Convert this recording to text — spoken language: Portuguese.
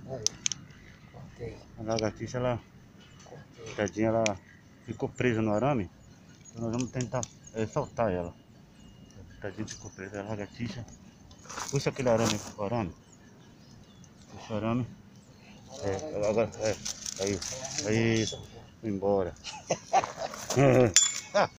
Aí, cortei. A lagartixa, ela, Cortei. tadinha, ela ficou presa no arame. Então nós vamos tentar soltar ela. Tadinha, ficou presa. A lagartixa. Puxa aquele arame aqui pro arame. Puxa o arame. Agora, aí, foi embora.